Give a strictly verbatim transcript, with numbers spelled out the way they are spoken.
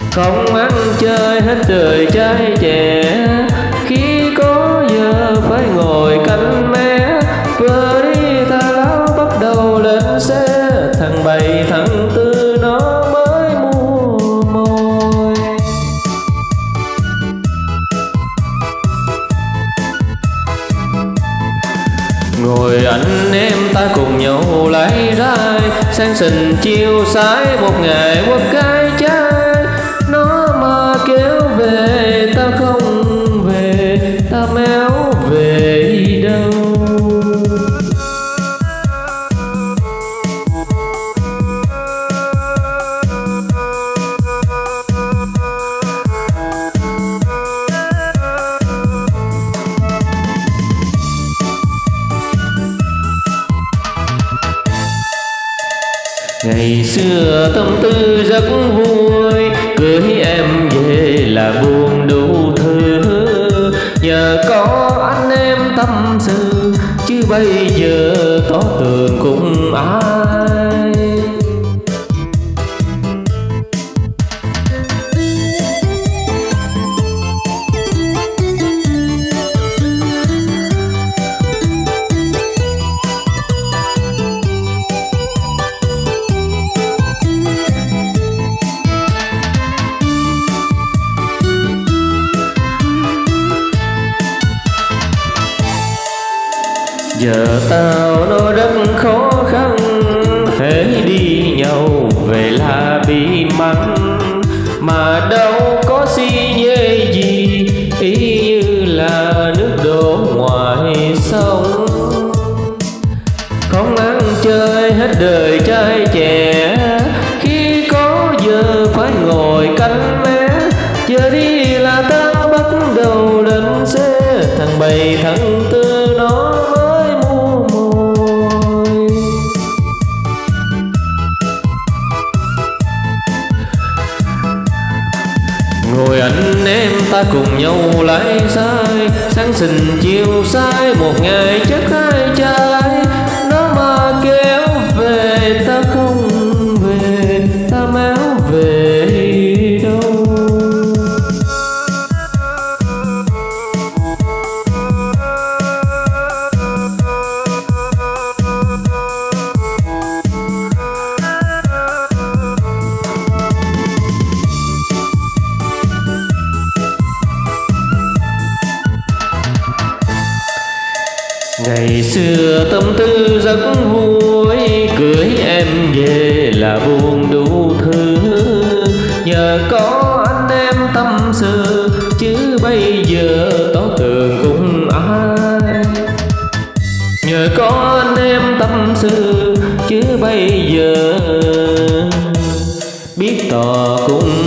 Không ăn chơi hết đời trai trẻ, khi có giờ phải ngồi cạnh mé. Vừa đi ta láo bắt đầu lên xe, thằng bảy thằng tư nó mới mua mồi. Ngồi anh em ta cùng nhau lái rai, sáng sình chiều sái một ngày quất cái trái. Nó mà kéo về ta không về, ta méo về đâu. Ngày xưa tâm tư rất vui, cưới em về là buồn đủ thứ. Nhờ có anh em tâm sự, chứ bây giờ tỏ tường cùng ai. Giờ tao nó rất khó khăn, hễ đi nhau về là bị mắng. Mà đâu có si nhê gì, ý như là nước đổ ngoài sông. Không ăn chơi hết đời trai trẻ, khi có giờ phải ngồi cạnh mé. Giờ đi là ta bắt đầu lên xe, thằng bảy thằng tư nó mới mua mồi. Ngồi anh em ta cùng nhau lái sai, sáng sình chiều sái một ngày chắc hai trái. Nó mà kéo về ta không về, ta méo về đâu. Ngày xưa tâm tư rất vui, cưới em về là buồn đủ thứ. Nhờ có anh em tâm sự, chứ bây giờ tỏ tường cùng ai. Nhờ có anh em tâm sự, chứ bây giờ biết tỏ cùng